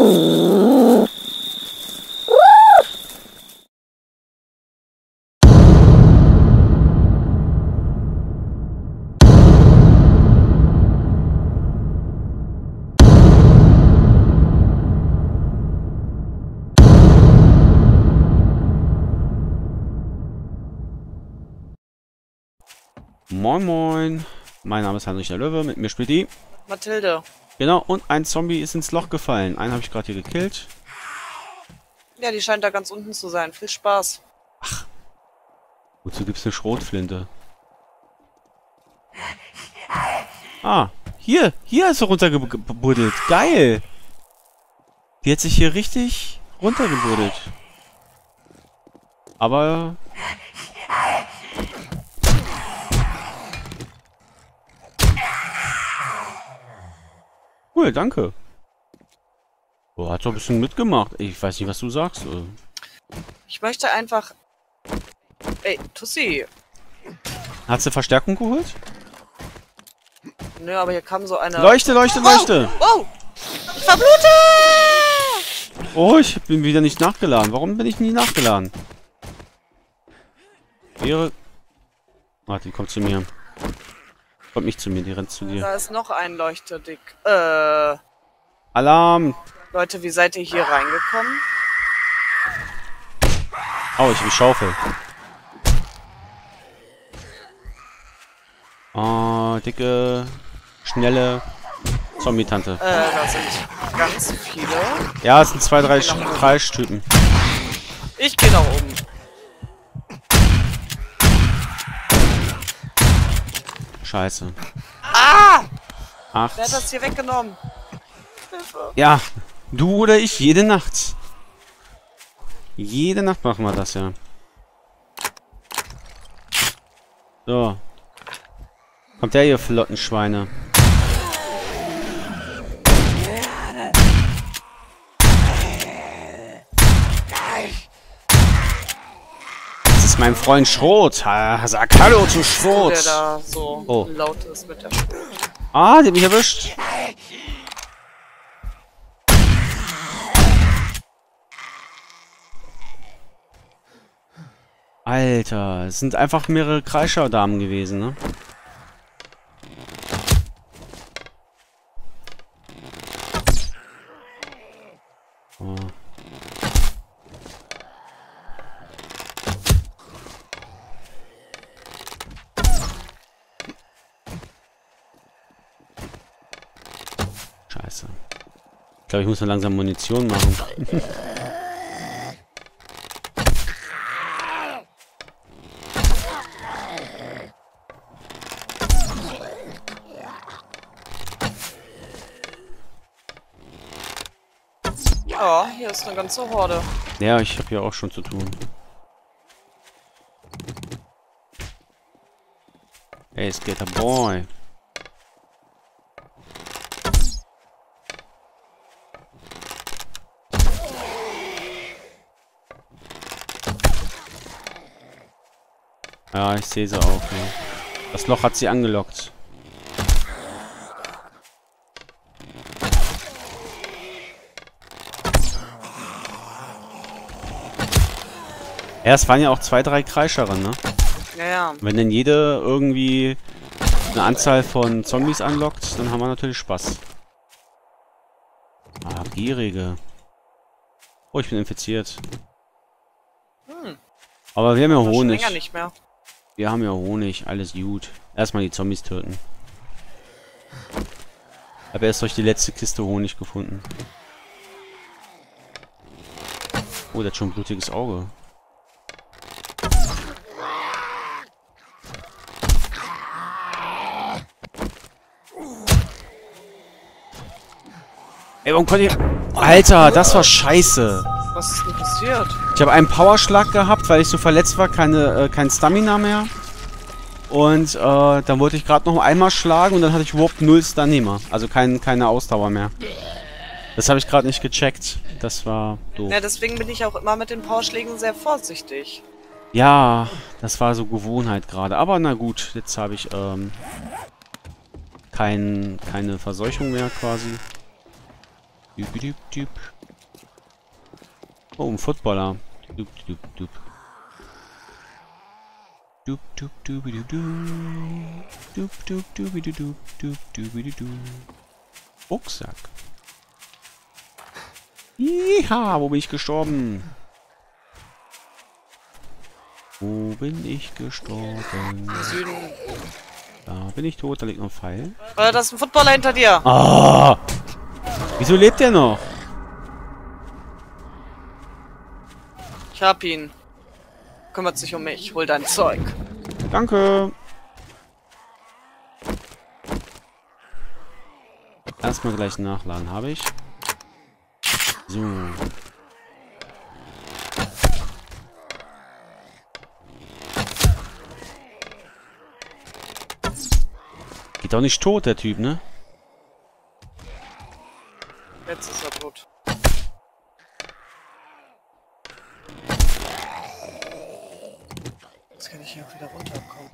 Moin Moin, mein Name ist Heinrich der Löwe, mit mir spielt die Mathilde. Genau, und ein Zombie ist ins Loch gefallen. Einen habe ich gerade hier gekillt. Ja, die scheint da ganz unten zu sein. Viel Spaß. Ach, wozu gibt's eine Schrotflinte? Ah, hier ist sie runtergebuddelt. Geil! Die hat sich hier richtig runtergebuddelt. Aber... Cool, danke. Boah, hat doch ein bisschen mitgemacht. Ich weiß nicht, was du sagst. Ich möchte einfach... Ey, Tussi. Hat sie Verstärkung geholt? Nö, aber hier kam so eine... Leuchte, Leuchte, Leuchte! Oh! Ich verblute! Oh, ich bin wieder nicht nachgeladen. Warum bin ich nie nachgeladen? Warte, die kommt zu mir. Kommt nicht zu mir, die rennt zu dir. Da ist noch ein Leuchtedick. Alarm! Leute, wie seid ihr hier reingekommen? Oh, ich hab die Schaufel. Oh, dicke, schnelle Zombie-Tante. Da sind ganz viele. Ja, es sind 2, 3 Kreischtypen. Ich gehe nach oben. Scheiße. Ah! 8. Wer hat das hier weggenommen? Hilfe. Ja, du oder ich, jede Nacht. Jede Nacht machen wir das, ja. So. Kommt der hier, flotten Schweine. Das ist mein Freund Schrot. Sag Hallo zu Schrot. Der da so laut ist mit der Schrot. Ah, der hat mich erwischt. Alter, es sind einfach mehrere Kreischer-Damen gewesen, ne? Oh. Scheiße. Ich glaube, ich muss mal langsam Munition machen. Ja, hier ist eine ganze Horde. Ja, ich habe hier auch schon zu tun. Ey, Skater Boy. Ja, ich sehe sie auch. Ja. Das Loch hat sie angelockt. Ja, es waren ja auch 2, 3 Kreischerinnen, ne? Ja, ja. Wenn denn jede irgendwie eine Anzahl von Zombies anlockt, dann haben wir natürlich Spaß. Ah, Gierige. Oh, ich bin infiziert. Aber wir haben ja Schon Honig. länger nicht mehr. Wir haben ja Honig, alles gut. Erstmal die Zombies töten. Ich habe erst durch die letzte Kiste Honig gefunden. Oh, der hat schon ein blutiges Auge. Ey, warum konnte ich... Alter, das war scheiße. Was ist denn passiert? Ich habe einen Powerschlag gehabt, weil ich so verletzt war, kein Stamina mehr. Und dann wollte ich gerade noch einmal schlagen und dann hatte ich überhaupt 0 Stamina. Also keine Ausdauer mehr. Das habe ich gerade nicht gecheckt. Das war doof. Ja, deswegen bin ich auch immer mit den Powerschlägen sehr vorsichtig. Ja, das war so Gewohnheit gerade. Aber na gut, jetzt habe ich keine Verseuchung mehr quasi. Düb. Oh, ein Footballer. Düb. Rucksack. Jiha, wo bin ich gestorben? Wo bin ich gestorben? Im Süden. Da bin ich tot, da liegt noch ein Pfeil. Da ist ein Footballer hinter dir. Ah! Wieso lebt der noch? Ich hab ihn. Kümmert sich um mich. Hol dein Zeug. Danke. Erstmal gleich nachladen, habe ich. So. Geht doch nicht tot, der Typ, ne? Jetzt ist er tot. Jetzt kann ich hier auch wieder runterkommen.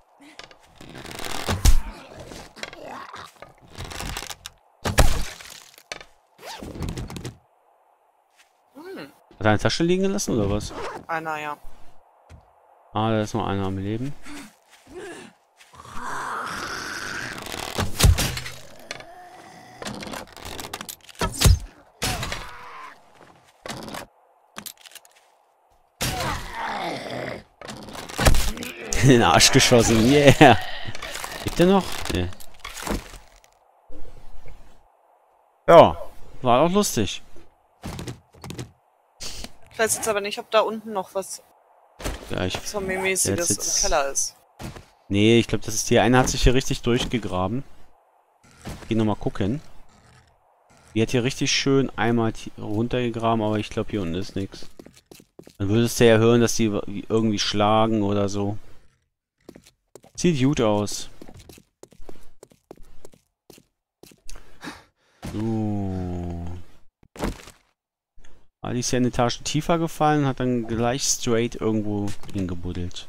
Hat er eine Tasche liegen gelassen, oder was? Einer, ja. Ah, da ist noch einer am Leben. In den Arsch geschossen, yeah! Gibt der noch? Nee. Ja, war auch lustig. Ich weiß jetzt aber nicht, ob da unten noch was Ja, Zombie-mäßiges jetzt- im Keller ist. Nee, ich glaube, das ist die eine hat sich hier richtig durchgegraben. Geh nochmal gucken. Die hat hier richtig schön einmal runtergegraben, aber ich glaube, hier unten ist nichts. Dann würdest du ja hören, dass die irgendwie schlagen oder so. Sieht gut aus. So. Ah, die ist ja eine Etage tiefer gefallen und hat dann gleich straight irgendwo hingebuddelt.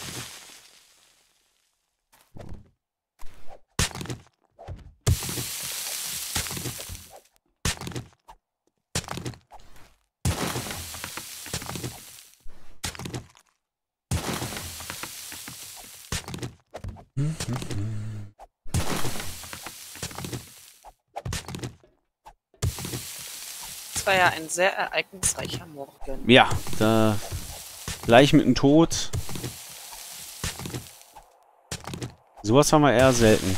Es war ja ein sehr ereignisreicher Morgen. Ja, da gleich mit dem Tod. Sowas haben wir eher selten.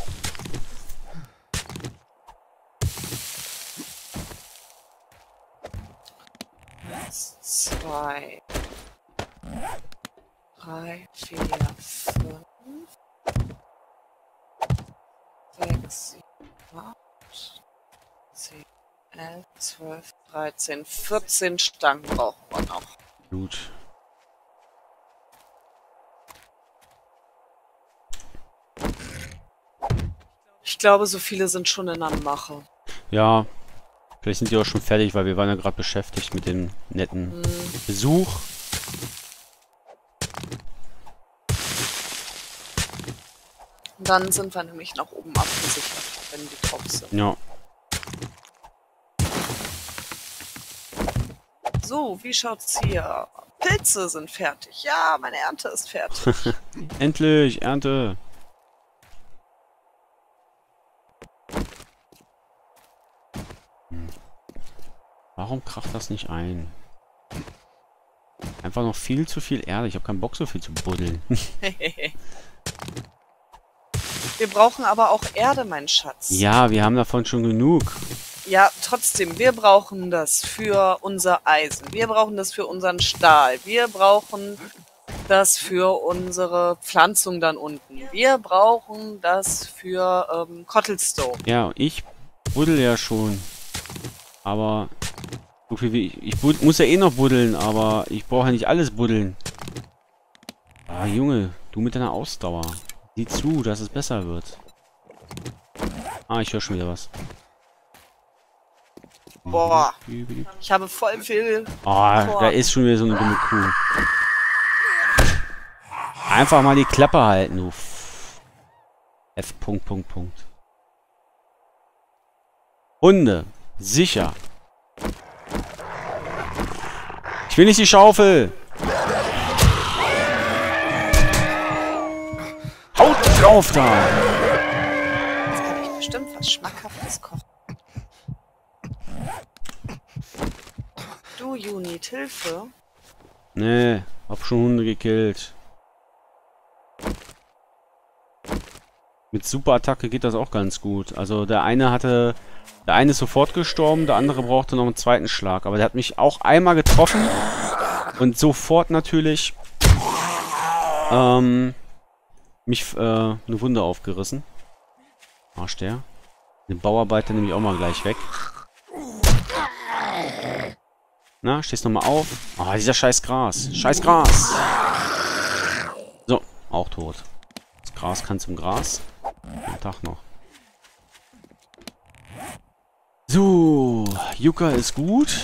Zwei, drei, vier, fünf, sechs, sieben, acht, 10, 11, 12, 13, 14 Stangen brauchen wir noch. Gut. Ich glaube, so viele sind schon in der Mache. Ja, vielleicht sind die auch schon fertig, weil wir waren ja gerade beschäftigt mit dem netten Besuch. Und dann sind wir nämlich nach oben abgesichert, wenn die drauf sind. Ja. So, wie schaut's hier? Pilze sind fertig. Ja, meine Ernte ist fertig. Endlich, Ernte. Warum kracht das nicht ein? Einfach noch viel zu viel Erde. Ich habe keinen Bock, so viel zu buddeln. Wir brauchen aber auch Erde, mein Schatz. Ja, wir haben davon schon genug. Ja, trotzdem, wir brauchen das für unser Eisen. Wir brauchen das für unseren Stahl. Wir brauchen das für unsere Pflanzung dann unten. Wir brauchen das für Cottlestone. Ja, ich buddel ja schon. Aber so viel wie ich muss ja eh noch buddeln, aber ich brauche ja nicht alles buddeln. Ah, Junge, du mit deiner Ausdauer. Sieh zu, dass es besser wird. Ah, ich höre schon wieder was. Boah, ich habe voll viel... Ah, da ist schon wieder so eine dumme Kuh. Einfach mal die Klappe halten, du F. Hunde. Sicher. Ich will nicht die Schaufel. Haut drauf da. Jetzt kann ich bestimmt was Schmackhaftes kochen. Du, Unit, Hilfe. Nee, hab schon Hunde gekillt. Mit Superattacke geht das auch ganz gut. Also der eine ist sofort gestorben, der andere brauchte noch einen zweiten Schlag. Aber der hat mich auch einmal getroffen und sofort natürlich mich eine Wunde aufgerissen. Arsch der. Den Bauarbeiter nehme ich auch mal gleich weg. Na, stehst nochmal auf. Ah, dieser scheiß Gras. Scheiß Gras. So, auch tot. Das Gras kann zum Gras. Guten Tag noch. So, Yucca ist gut.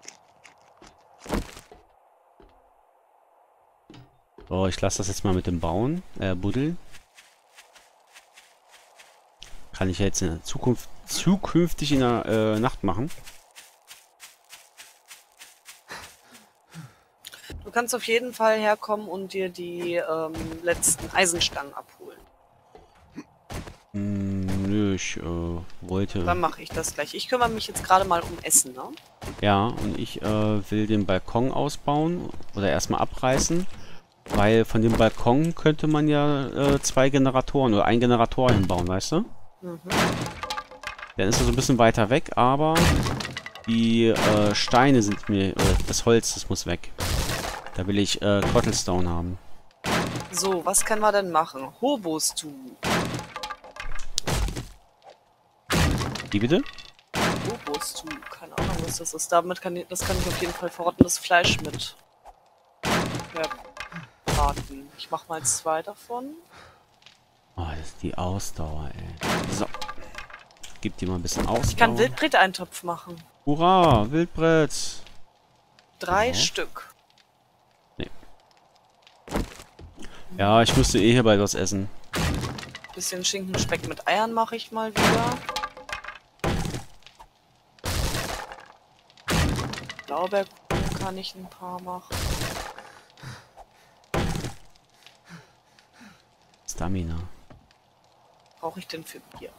So, ich lasse das jetzt mal mit dem Bauen. Buddeln. Kann ich ja jetzt in der Zukunft zukünftig in der Nacht machen. Du kannst auf jeden Fall herkommen und dir die letzten Eisenstangen abholen. Nö, ich wollte... Dann mache ich das gleich. Ich kümmere mich jetzt gerade mal um Essen, ne? Ja, und ich will den Balkon ausbauen oder erstmal abreißen, weil von dem Balkon könnte man ja 2 Generatoren oder einen Generator hinbauen, weißt du? Mhm. Dann ist er so ein bisschen weiter weg, aber die Steine sind mir, oder das Holz, das muss weg. Da will ich Cottlestone haben. So, was können wir denn machen? Hobo-Stew. Wie bitte? Hobo-Stew, keine Ahnung, was das ist. Damit kann ich auf jeden Fall verrottetes Fleisch mit braten. Ich mache mal 2 davon. Oh, das ist die Ausdauer, ey. So. Gib dir mal ein bisschen Ausdauer. Ich kann Wildbret-Eintopf machen. Hurra, Wildbrett. 3 Ja. Stück. Nee. Ja, ich müsste eh hierbei was essen. Bisschen Schinkenspeck mit Eiern mache ich mal wieder. Blaubeerkuchen kann ich ein paar machen. Stamina. Brauche ich denn für Bier?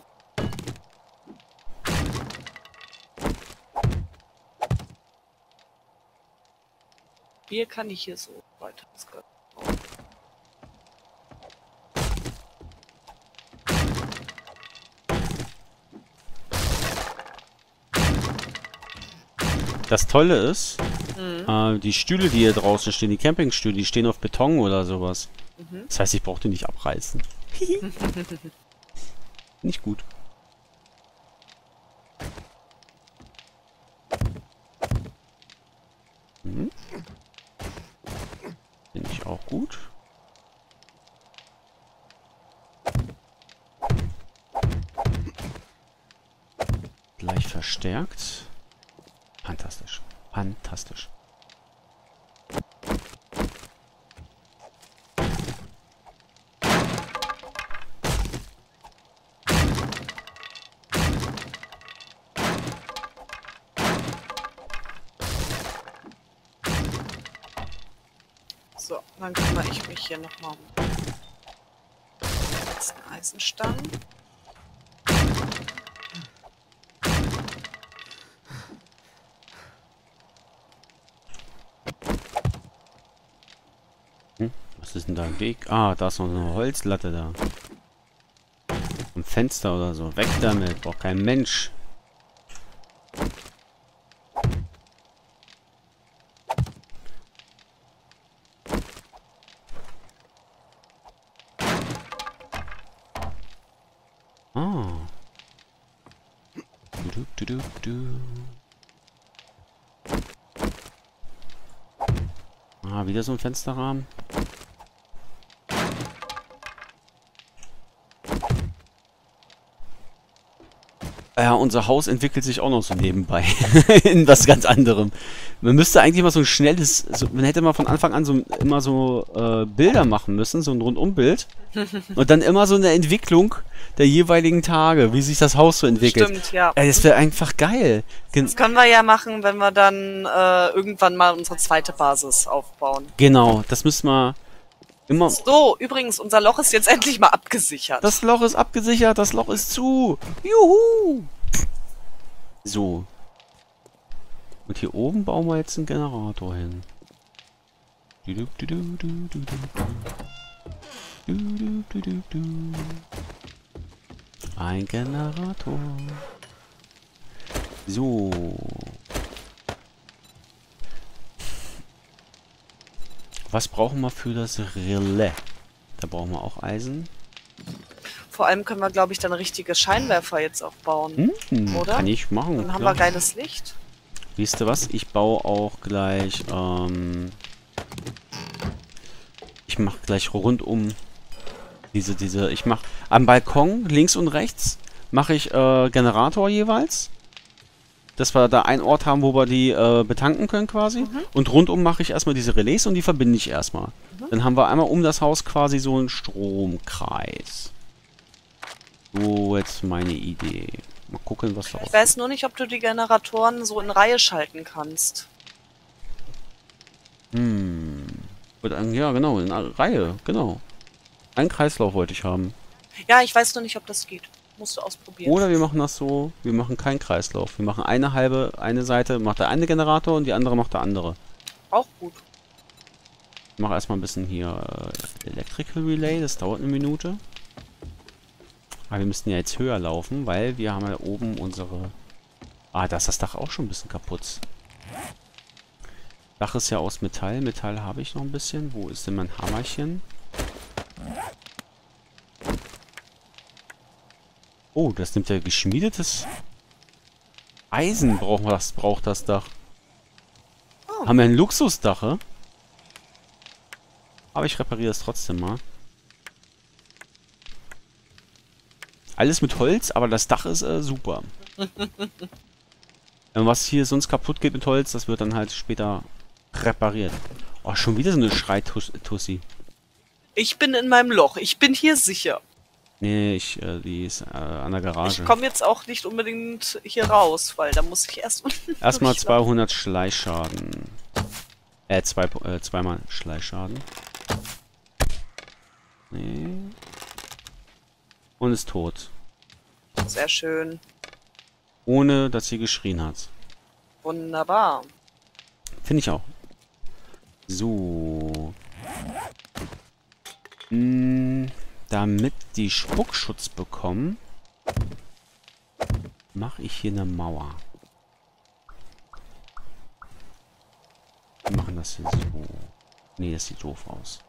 Bier kann ich hier so weiter. Das Tolle ist, die Stühle, die hier draußen stehen, die Campingstühle, die stehen auf Beton oder sowas. Das heißt, ich brauche die nicht abreißen. Nicht gut. Mhm. Finde ich auch gut. Gleich verstärkt. Fantastisch. Fantastisch. So, dann kümmere ich mich hier nochmal um die letzten Eisenstangen. Was ist denn da im Weg? Ah, da ist noch eine Holzlatte da. Ein Fenster oder so. Weg damit. Braucht kein Mensch. Ah. Ah, wieder so ein Fensterrahmen. Ja, unser Haus entwickelt sich auch noch so nebenbei. In was ganz anderem. Man müsste eigentlich mal so ein schnelles, man hätte mal von Anfang an immer so Bilder machen müssen, so ein Rundumbild. Und dann immer so eine Entwicklung der jeweiligen Tage, wie sich das Haus so entwickelt. Stimmt, ja. Das wäre einfach geil. Das können wir ja machen, wenn wir dann irgendwann mal unsere zweite Basis aufbauen. Genau, das müssen wir immer... So, übrigens, unser Loch ist jetzt endlich mal abgesichert. Das Loch ist abgesichert, das Loch ist zu. Juhu! So. Und hier oben bauen wir jetzt einen Generator hin. Ein Generator. So. Was brauchen wir für das Relais? Da brauchen wir auch Eisen. Vor allem können wir, glaube ich, dann richtige Scheinwerfer jetzt auch bauen. Oder? Kann ich machen. Dann haben wir geiles Licht. Wisst ihr was? Ich baue auch gleich, ich mache gleich rundum ich mache am Balkon links und rechts mache ich Generator jeweils. Dass wir da einen Ort haben, wo wir die betanken können quasi. Und rundum mache ich erstmal diese Relais und die verbinde ich erstmal. Dann haben wir einmal um das Haus quasi so einen Stromkreis. So, jetzt meine Idee. Mal gucken, was da Ich weiß nur nicht, ob du die Generatoren so in Reihe schalten kannst. Ja, genau, in einer Reihe, genau. Einen Kreislauf wollte ich haben. Ja, ich weiß nur nicht, ob das geht. Musst du ausprobieren. Oder wir machen das so, wir machen keinen Kreislauf. Wir machen eine Seite macht der eine Generator und die andere macht der andere. Auch gut. Ich mache erstmal ein bisschen hier Electrical Relay, das dauert eine Minute. Aber wir müssten ja jetzt höher laufen, weil wir haben ja oben unsere... Ah, da ist das Dach auch schon ein bisschen kaputt. Dach ist ja aus Metall. Metall habe ich noch ein bisschen. Wo ist denn mein Hammerchen? Oh, das nimmt ja geschmiedetes Eisen braucht das Dach. Oh. Haben wir ein Luxusdach, hä? Aber ich repariere es trotzdem mal. Alles mit Holz, aber das Dach ist super. Was hier sonst kaputt geht mit Holz, das wird dann halt später repariert. Oh, schon wieder so eine Schreitussi. Ich bin in meinem Loch. Ich bin hier sicher. Nee, die ist an der Garage. Ich komme jetzt auch nicht unbedingt hier raus, weil da muss ich erst Erstmal 200 Schleichschaden. Zweimal Schleichschaden. Nee. Und ist tot. Sehr schön. Ohne, dass sie geschrien hat. Wunderbar. Finde ich auch. So. Damit die Spuckschutz bekommen, mache ich hier eine Mauer. Wir machen das hier so. Nee, das sieht doof aus.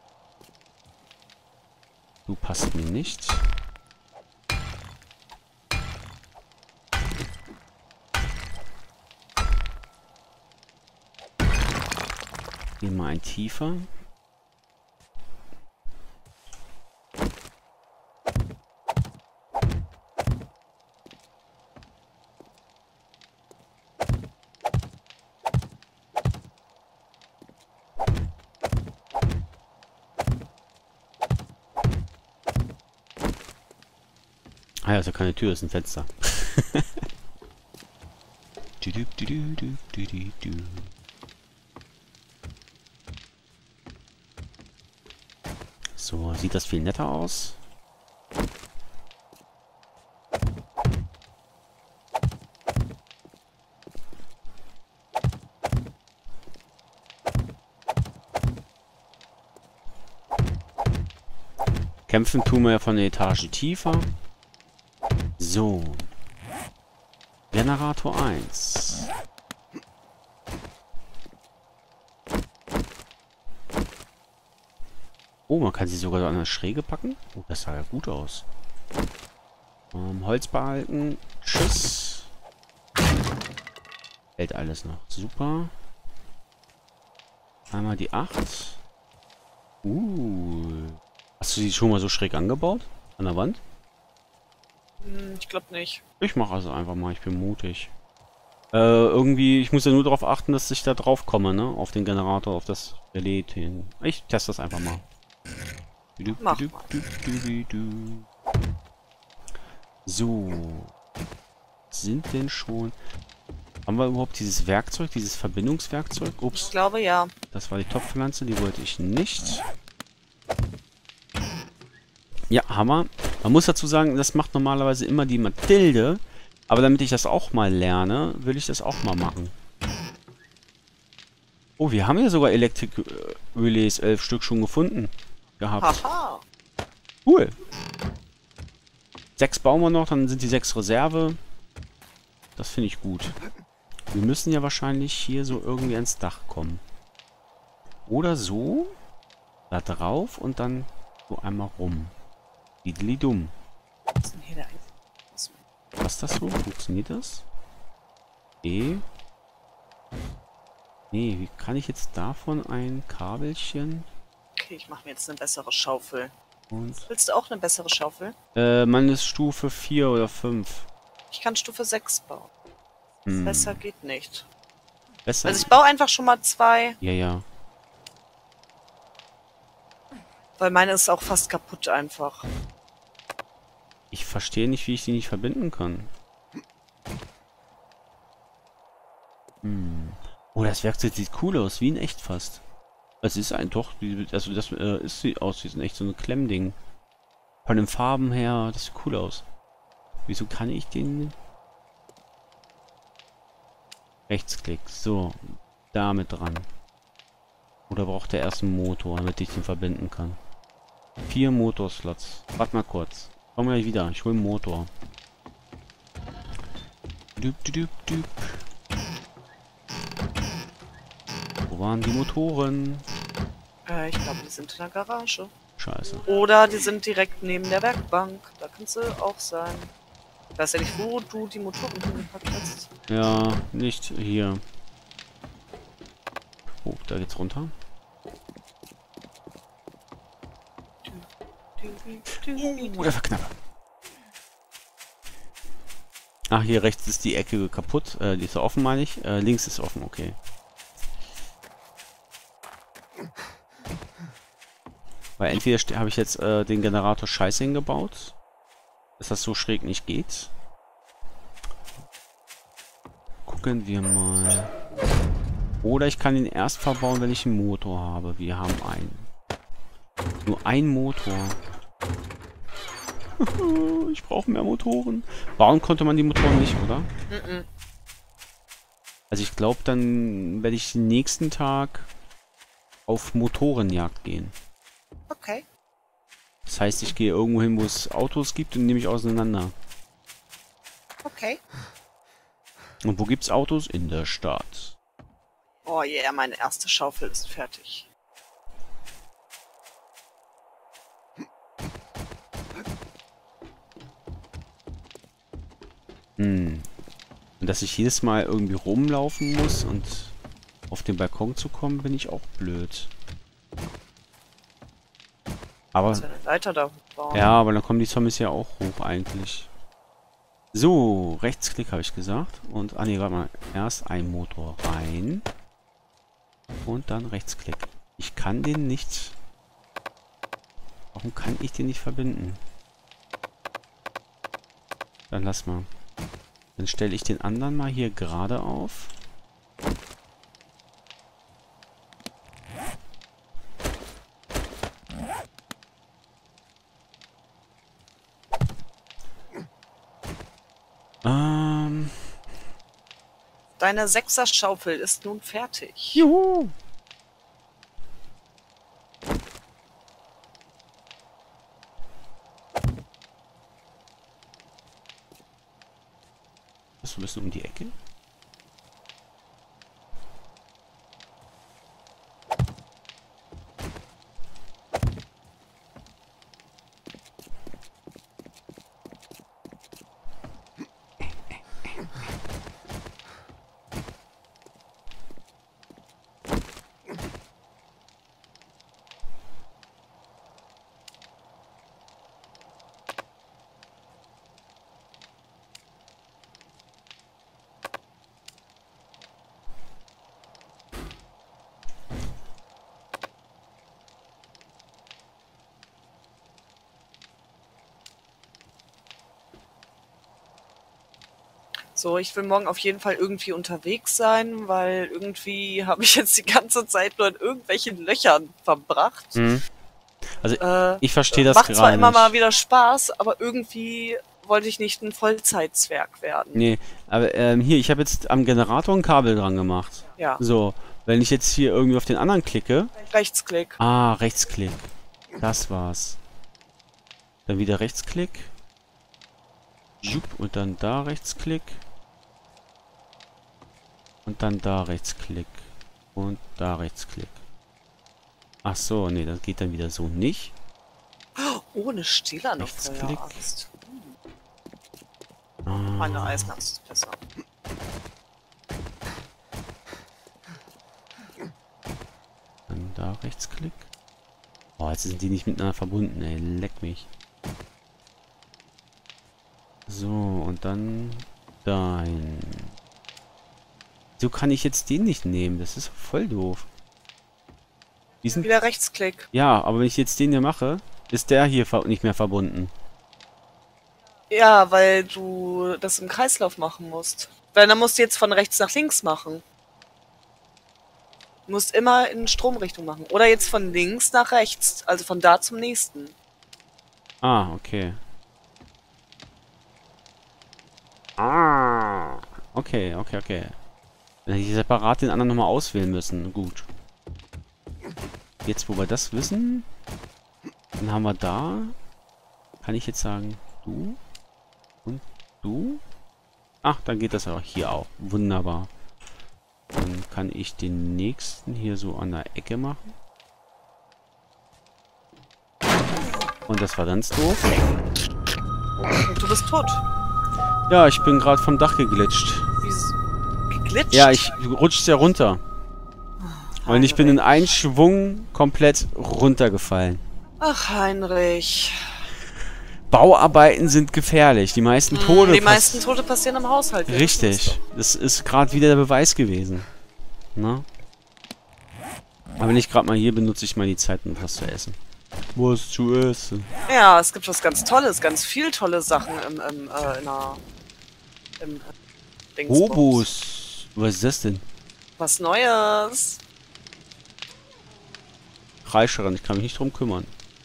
Du passt mir nicht. Hier mal ein tiefer. Ah ja, also keine Tür, ist ein Fenster. So, sieht das viel netter aus? Kämpfen tun wir ja von der Etage tiefer. So. Generator 1. Oh, man kann sie sogar an der Schräge packen. Oh, das sah ja gut aus. Holz behalten. Tschüss. Hält alles noch. Super. Einmal die 8. Hast du sie schon mal so schräg angebaut? An der Wand? Ich glaube nicht. Ich mache also einfach mal, ich bin mutig. Irgendwie, ich muss ja nur darauf achten, dass ich da drauf komme, ne? Auf den Generator, auf das Relais hin. Ich teste das einfach mal. Mach mal. So. Sind denn schon... Haben wir überhaupt dieses Werkzeug, dieses Verbindungswerkzeug? Ich Ups, glaube ja. das war die Topfpflanze, die wollte ich nicht. Ja, Hammer. Man muss dazu sagen, das macht normalerweise immer die Mathilde. Aber damit ich das auch mal lerne, will ich das auch mal machen. Oh, wir haben ja sogar Elektrik-Relais 11 Stück schon gefunden. Gehabt. Haha. Cool. 6 bauen wir noch, dann sind die 6 Reserve. Das finde ich gut. Wir müssen ja wahrscheinlich hier so irgendwie ans Dach kommen. Oder so. Da drauf und dann so einmal rum. Diddly-dumm. Was ist denn hier der Was ist das so? Funktioniert das? Nee, wie kann ich jetzt davon ein Kabelchen Okay, ich mache mir jetzt eine bessere Schaufel. und... Willst du auch eine bessere Schaufel? Man ist Stufe 4 oder 5. Ich kann Stufe 6 bauen. Besser geht nicht. Besser. Also ich baue einfach schon mal 2, Ja, ja. weil meine ist auch fast kaputt einfach. Ich verstehe nicht, wie ich die nicht verbinden kann. Oh, das Werkzeug sieht cool aus, wie in echt fast. Es ist ein doch, also das ist sieht aus wie echt so ein Klemmding. Von den Farben her, das sieht cool aus. Wieso kann ich den... Rechtsklick, so. Damit dran. Oder braucht der erst einen Motor, damit ich den verbinden kann? 4 Motorslots. Warte mal kurz. Komm gleich wieder. Ich hole einen Motor. Düb, düb, düb. Wo waren die Motoren? Ich glaube, die sind in der Garage. Scheiße. Oder die sind direkt neben der Werkbank. Da kann sie auch sein. Ich weiß ja nicht, wo du die Motoren hingepackt hast. Ja, nicht hier. Oh, da geht's runter. Der war knapp. Ach, hier rechts ist die Ecke kaputt. Die ist offen, meine ich. Links ist offen, okay. Weil entweder habe ich jetzt den Generator scheiße hingebaut, dass das so schräg nicht geht. Gucken wir mal. Oder ich kann ihn erst verbauen, wenn ich einen Motor habe. Wir haben einen. Nur ein Motor. Ich brauche mehr Motoren. Bauen konnte man die Motoren nicht, oder? Also ich glaube, dann werde ich den nächsten Tag auf Motorenjagd gehen. Okay. Das heißt, ich gehe irgendwo hin, wo es Autos gibt und nehme ich auseinander. Okay. Und wo gibt's Autos? In der Stadt. Oh yeah, meine erste Schaufel ist fertig. Und dass ich jedes Mal irgendwie rumlaufen muss und auf den Balkon zu kommen, bin ich auch blöd. Aber Kannst du eine Leiter da bauen? ja, aber dann kommen die Zombies ja auch hoch eigentlich. So, Rechtsklick habe ich gesagt. Und, ah ne, warte mal. Erst ein Motor rein. Und dann Rechtsklick. Ich kann den nicht... Warum kann ich den nicht verbinden? Dann lass mal. Dann stelle ich den anderen mal hier gerade auf. Deine 6er Schaufel ist nun fertig. Juhu! Bist du ein bisschen um die Ecke? So, ich will morgen auf jeden Fall irgendwie unterwegs sein, weil irgendwie habe ich jetzt die ganze Zeit nur in irgendwelchen Löchern verbracht. Hm. Also, ich verstehe das Macht zwar gerade immer mal nicht. wieder Spaß, aber irgendwie wollte ich nicht ein Vollzeitzwerg werden. Nee, aber hier, ich habe jetzt am Generator ein Kabel dran gemacht. Ja, So, wenn ich jetzt hier irgendwie auf den anderen klicke. Rechtsklick. Ah, Rechtsklick. Das war's. Dann wieder Rechtsklick. Jupp, und dann da Rechtsklick. Und dann da Rechtsklick. Und da Rechtsklick. Ach so, nee, das geht dann wieder so nicht. Ohne Stehler noch Rechtsklick. Feuerangst. Ah, Meine Eisenachse ist besser. dann da Rechtsklick. Oh, jetzt sind die nicht miteinander verbunden, ey. Leck mich. So, und dann dahin. So kann ich jetzt den nicht nehmen. Das ist voll doof. Diesen, Wieder Rechtsklick. ja, aber wenn ich jetzt den hier mache, ist der hier nicht mehr verbunden. Ja, weil du das im Kreislauf machen musst. Weil dann musst du jetzt von rechts nach links machen. Du musst immer in Stromrichtung machen. Oder jetzt von links nach rechts. Also von da zum nächsten. Ah, okay. Ah. Okay, okay, okay. Dann hätte ich separat den anderen nochmal auswählen müssen. Gut. Jetzt, wo wir das wissen, dann haben wir da. Kann ich jetzt sagen, du und du? Ach, dann geht das auch hier auch. Wunderbar. Dann kann ich den nächsten hier so an der Ecke machen. Und das war ganz doof. Und du bist tot. Ja, ich bin gerade vom Dach geglitscht. Wie geglitscht? Ja, du rutschst ja runter. Und ich bin in einen Heinrich. Schwung komplett runtergefallen. Ach, Heinrich. Bauarbeiten sind gefährlich. Die meisten Tode... Die meisten Tote passieren im Haushalt. wir wissen es Richtig. Das ist gerade wieder der Beweis gewesen. Na? Aber wenn ich gerade mal hier benutze ich mal die Zeit, um was zu essen. Was zu essen? doch. Ja, es gibt was ganz Tolles, ganz viel tolle Sachen im Dingsbums. Hobos. Was ist das denn? Was Neues. Kreischerin, ich kann mich nicht drum kümmern.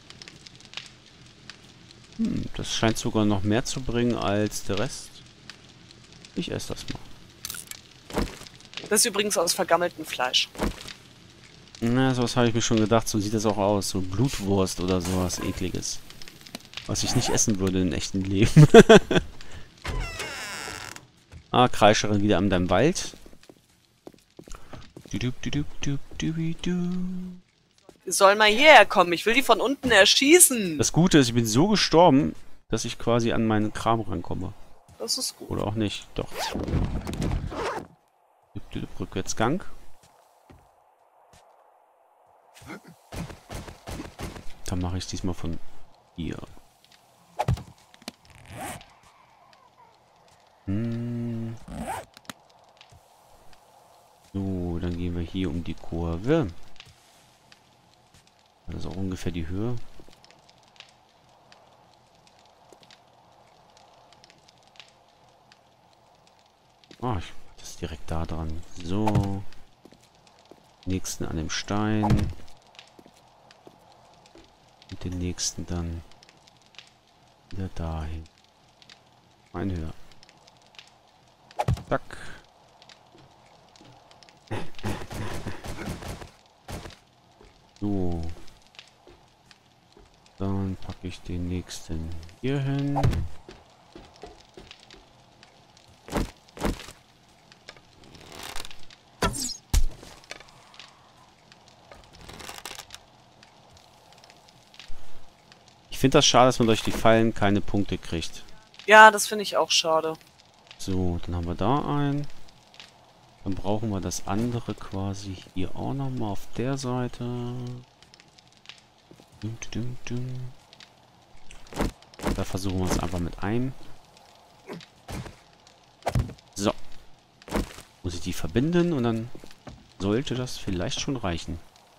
Das scheint sogar noch mehr zu bringen als der Rest. Ich esse das mal. Das ist übrigens aus vergammeltem Fleisch. Na, sowas habe ich mir schon gedacht. So sieht das auch aus. So Blutwurst oder sowas Ekliges. Was ich nicht essen würde in echten Leben. Ah, Kreischerin wieder an deinem Wald. Die sollen mal hierher kommen. Ich will die von unten erschießen. Das Gute ist, ich bin so gestorben, dass ich quasi an meinen Kram rankomme. Das ist gut. Oder auch nicht. Doch. Rückwärtsgang. Dann mache ich diesmal von hier. So, dann gehen wir hier um die Kurve. Das ist auch ungefähr die Höhe. Ah, das ist direkt da dran. So. Nächsten an dem Stein. Und den nächsten dann wieder dahin. Ein höher. Zack. So. Dann packe ich den nächsten hier hin. Ich finde das schade, dass man durch die Fallen keine Punkte kriegt. Ja, das finde ich auch schade. So, dann haben wir da einen. Dann brauchen wir das andere quasi hier auch nochmal auf der Seite. Da versuchen wir es einfach mit einem. So. Muss ich die verbinden und dann sollte das vielleicht schon reichen.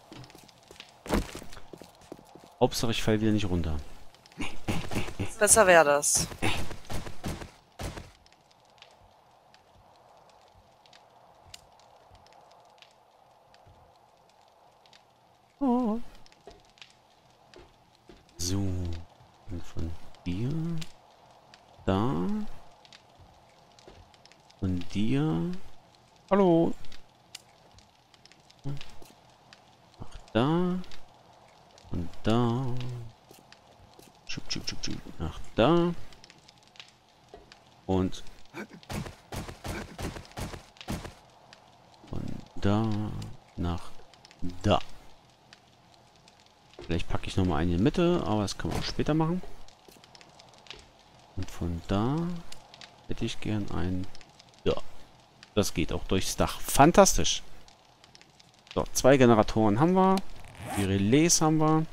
Hauptsache ich falle wieder nicht runter. Besser wäre das. Oh. So. Und von dir. Da. Von dir. Hallo. Nach da. Und da. Schub, schub, schub, schub. Nach da. Und von da nach da. Vielleicht packe ich nochmal eine in die Mitte, aber das kann man auch später machen. Und von da hätte ich gern ein... Ja, das geht auch durchs Dach. Fantastisch. So, 2 Generatoren haben wir. Die Relais haben wir.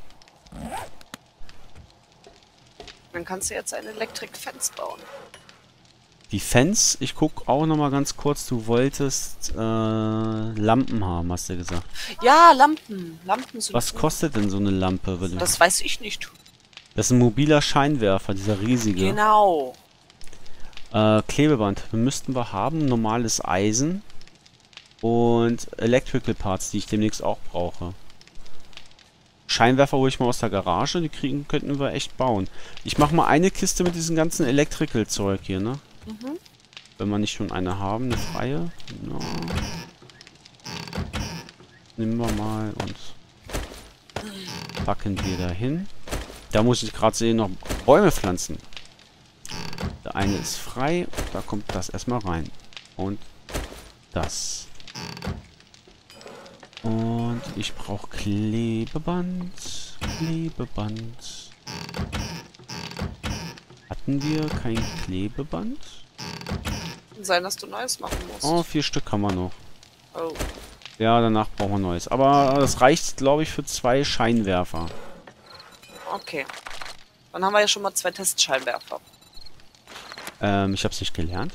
Dann kannst du jetzt ein Elektrik-Fence bauen. Die Fans, ich gucke auch nochmal ganz kurz. Du wolltest Lampen haben, hast du gesagt. Ja, Lampen. Lampen sind Was gut. kostet denn so eine Lampe? Das weiß ich nicht. Das ist ein mobiler Scheinwerfer, dieser riesige. Genau. Klebeband müssten wir haben. Normales Eisen. Und Electrical Parts, die ich demnächst auch brauche. Scheinwerfer hole ich mal aus der Garage. Die könnten wir echt bauen. Ich mache mal eine Kiste mit diesem ganzen Electrical-Zeug hier, ne? Mhm. Wenn wir nicht schon eine haben, eine freie. No. Nehmen wir mal und packen wir dahin. Da muss ich gerade sehen, noch Bäume pflanzen. Der eine ist frei. Da kommt das erstmal rein. Und das. Und ich brauche Klebeband. Klebeband. Hatten wir kein Klebeband? Kann sein, dass du Neues machen musst. Oh, 4 Stück haben wir noch. Oh. Ja, danach brauchen wir Neues. Aber das reicht, glaube ich, für 2 Scheinwerfer. Okay. Dann haben wir ja schon mal 2 Testscheinwerfer. Ich habe es nicht gelernt.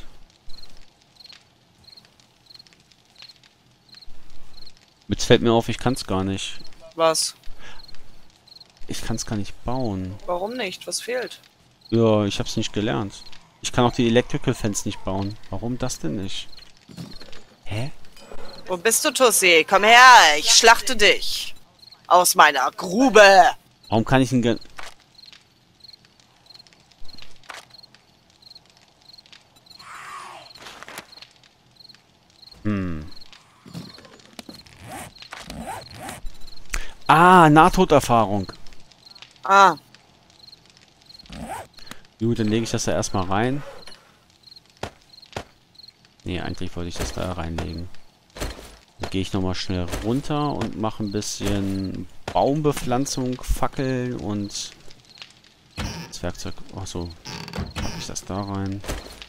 Jetzt fällt mir auf, ich kann es gar nicht. Was? Ich kann es gar nicht bauen. Warum nicht? Was fehlt? Ja, ich habe es nicht gelernt. Ich kann auch die Electrical Fence nicht bauen. Warum das denn nicht? Hä? Wo bist du, Tussi? Komm her, ich schlachte dich. Aus meiner Grube. Warum kann ich ihn... Ah, Nahtoderfahrung. Ah, Gut, dann lege ich das da erstmal rein. Nee, eigentlich wollte ich das da reinlegen. Dann gehe ich nochmal schnell runter und mache ein bisschen Baumbepflanzung, Fackeln und das Werkzeug. Achso, packe ich das da rein.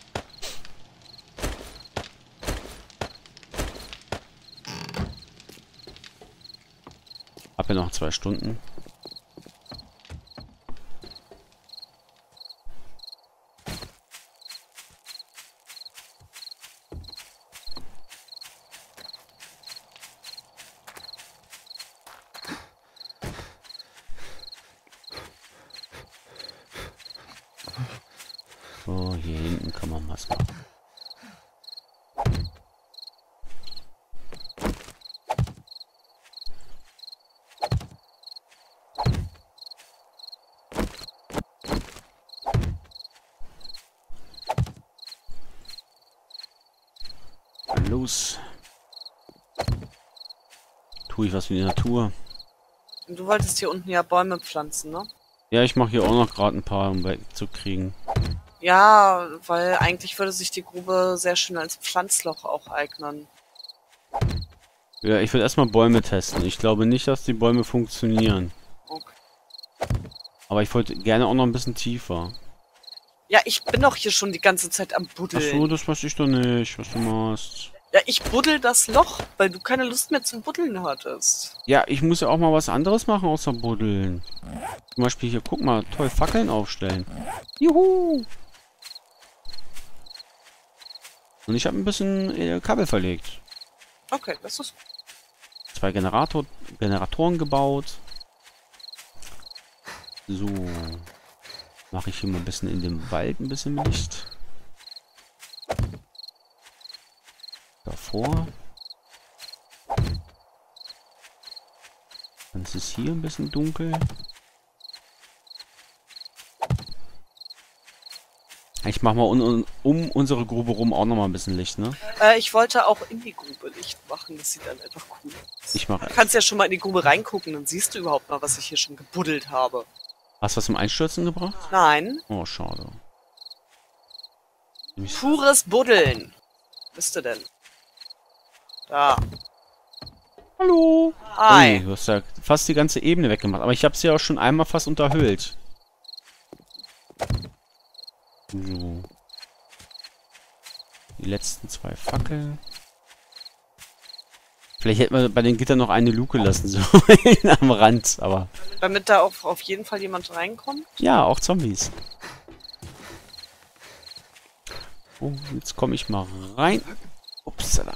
Hab ja noch 2 Stunden. So, hier hinten kann man was machen. Los. Tue ich was für die Natur. du wolltest hier unten ja Bäume pflanzen, ne? Ja, ich mache hier auch noch gerade ein paar, um wegzukriegen. Ja, weil eigentlich würde sich die Grube sehr schön als Pflanzloch auch eignen. Ja, ich will erstmal Bäume testen. Ich glaube nicht, dass die Bäume funktionieren. Okay. Aber ich wollte gerne auch noch ein bisschen tiefer. Ja, ich bin doch hier schon die ganze Zeit am Buddeln. Ach so, das weiß ich doch nicht, was du machst. Ja, ich buddel das Loch, weil du keine Lust mehr zum Buddeln hattest. Ja, ich muss ja auch mal was anderes machen, außer buddeln. Zum Beispiel hier, guck mal, toll, Fackeln aufstellen. Juhu! Und ich habe ein bisschen Kabel verlegt. Okay, das ist... 2 Generatoren gebaut. So. Mache ich hier mal ein bisschen in dem Wald ein bisschen Licht. Davor. Dann ist ist hier ein bisschen dunkel. Ich mach mal um unsere Grube rum auch noch mal ein bisschen Licht, ne? Ich wollte auch in die Grube Licht machen. Das sieht dann einfach cool aus. Ich mache. Du kannst ja schon mal in die Grube reingucken, dann siehst du überhaupt mal, was ich hier schon gebuddelt habe. Hast du was zum Einstürzen gebracht? Nein. Oh, schade. Pures Buddeln. Was bist du denn? Da. Hallo. Hi. Ui, du hast ja fast die ganze Ebene weggemacht. Aber ich habe sie ja auch schon einmal fast unterhöhlt. So. Die letzten 2 Fackeln. Vielleicht hätten wir bei den Gittern noch eine Luke lassen, so am Rand, aber... Damit da auch auf jeden Fall jemand reinkommt? Ja, auch Zombies. Oh, jetzt komme ich mal rein. Upsala.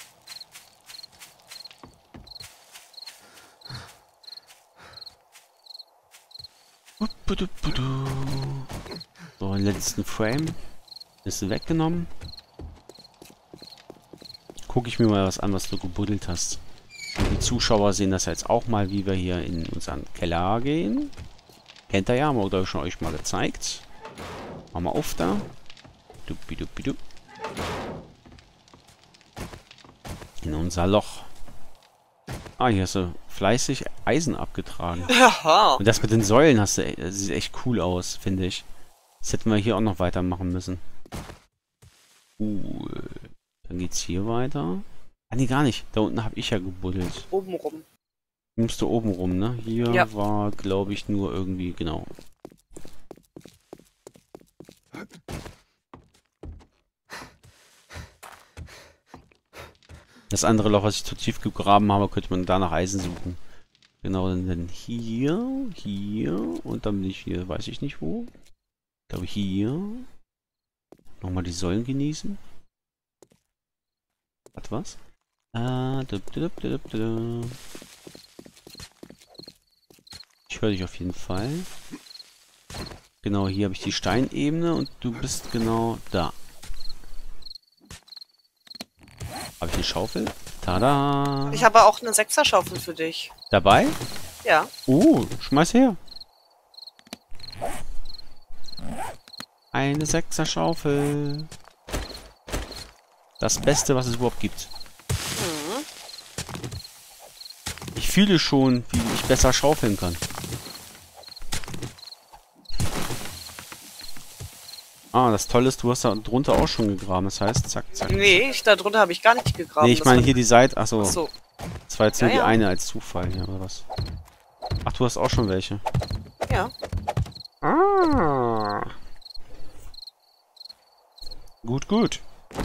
So, den letzten Frame ist weggenommen. Gucke ich mir mal was an, was du gebuddelt hast. Und die Zuschauer sehen das jetzt auch mal, wie wir hier in unseren Keller gehen. Kennt ihr ja, haben wir schon euch mal gezeigt. Machen wir auf da. Dupidupidu. In unser Loch. Ah, hier hast du fleißig Eisen abgetragen. Aha. Und das mit den Säulen hast du, das sieht echt cool aus, finde ich. Das hätten wir hier auch noch weitermachen müssen. Cool. Dann geht's hier weiter. Ah, nee, gar nicht. Da unten habe ich ja gebuddelt. Oben rum. Müsste oben rum, ne? Hier Ja. war, glaube ich, nur irgendwie, genau. Das andere Loch, was ich zu tief gegraben habe, könnte man da nach Eisen suchen. Genau, dann hier, hier und dann bin ich hier, weiß ich nicht wo. Ich glaube hier. Nochmal die Säulen genießen. Hat was? Ich höre dich auf jeden Fall. Genau, hier habe ich die Steinebene und du bist genau da. Habe ich eine Schaufel? Tada! Ich habe auch eine 6er-Schaufel für dich. Dabei? Ja. Schmeiß her. Eine 6er-Schaufel. Das Beste, was es überhaupt gibt. Mhm. Ich fühle schon, wie ich besser schaufeln kann. Ah, das Tolle ist, du hast da drunter auch schon gegraben. Das heißt, zack, zack. Nee, da drunter habe ich gar nicht gegraben. Nee, ich meine hier die Seite. Achso, Achso. das war jetzt nur Ja, die ja. eine als Zufall hier, oder was? Ach, du hast auch schon welche. Ja. Ah. Gut, gut.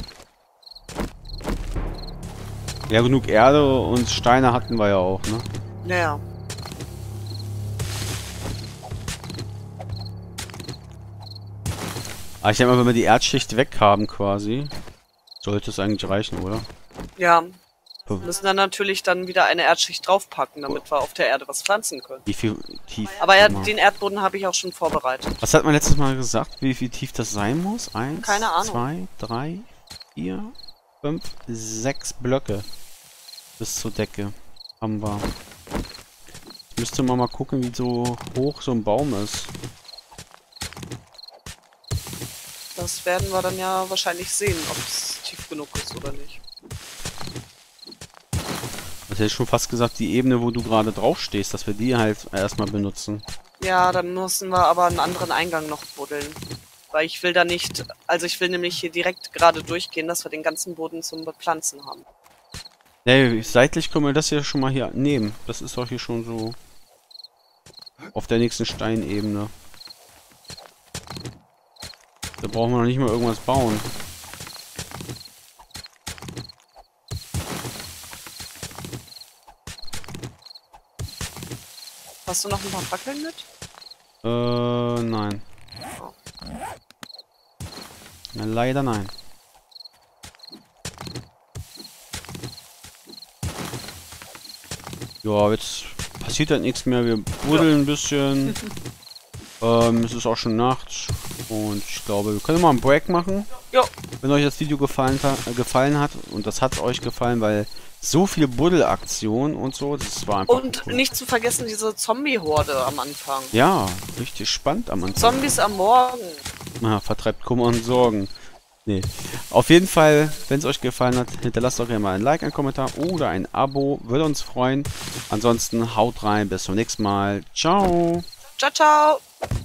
Ja, genug Erde und Steine hatten wir ja auch, ne? Naja. Aber ich denke mal, wenn wir die Erdschicht weg haben quasi, sollte es eigentlich reichen, oder? Ja. Wir müssen dann natürlich dann wieder eine Erdschicht draufpacken, damit wir auf der Erde was pflanzen können. Wie viel tief? Aber ja, Mal. den Erdboden habe ich auch schon vorbereitet. Was hat man letztes Mal gesagt? Wie viel tief das sein muss? 1, Keine Ahnung. 2, 3, 4, 5, 6 Blöcke bis zur Decke haben wir. Müsste man mal gucken, wie so hoch so ein Baum ist. Das werden wir dann ja wahrscheinlich sehen, ob es tief genug ist oder nicht. Ich hätte schon fast gesagt, die Ebene, wo du gerade drauf stehst, dass wir die halt erstmal benutzen. Ja, dann müssen wir aber einen anderen Eingang noch buddeln. Weil ich will da nicht, also ich will nämlich hier direkt gerade durchgehen, dass wir den ganzen Boden zum Bepflanzen haben. Nee, seitlich können wir das hier schon mal hier nehmen. Das ist doch hier schon so auf der nächsten Steinebene. Da brauchen wir noch nicht mal irgendwas bauen. Hast du noch ein paar Fackeln mit? Nein. Na, leider nein. Ja, jetzt passiert halt nichts mehr. Wir buddeln ein bisschen. Es ist auch schon Nacht. Und ich glaube, wir können mal einen Break machen. Jo. wenn euch das Video gefallen hat. Und das hat euch gefallen, weil so viel Buddelaktion und so, das war einfach Und cool. nicht zu vergessen diese Zombie-Horde am Anfang. Ja, richtig spannend am Anfang. Zombies am Morgen. Vertreibt Kummer und Sorgen. Nee. Auf jeden Fall, wenn es euch gefallen hat, hinterlasst doch gerne mal ein Like, einen Kommentar oder ein Abo. Würde uns freuen. Ansonsten haut rein. Bis zum nächsten Mal. Ciao. Ciao, ciao.